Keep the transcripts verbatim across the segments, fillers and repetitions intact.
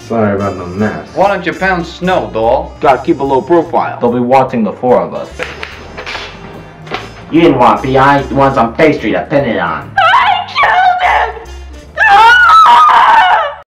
Sorry about the mess. Why don't you pound snow, doll? Gotta keep a low profile. They'll be watching the four of us. You didn't want P I, you want some pastry to pin it on. I killed him! Ah!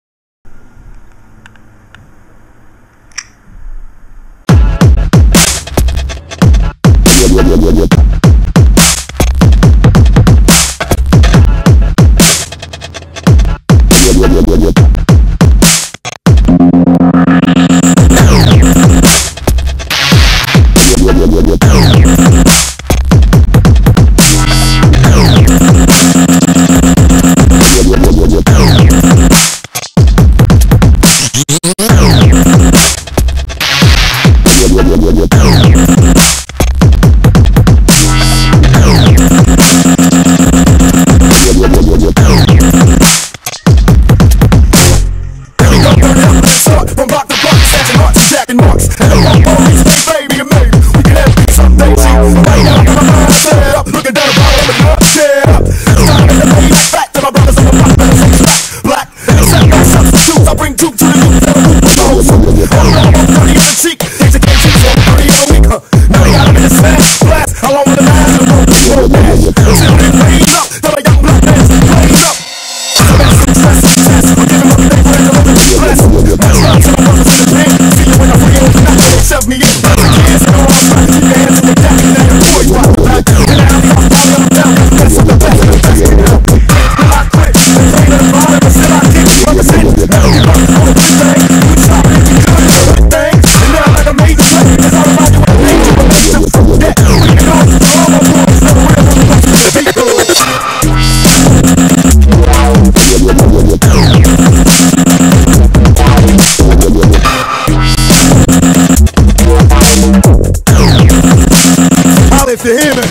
If you hear me.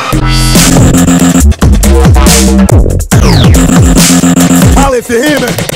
If you hear me.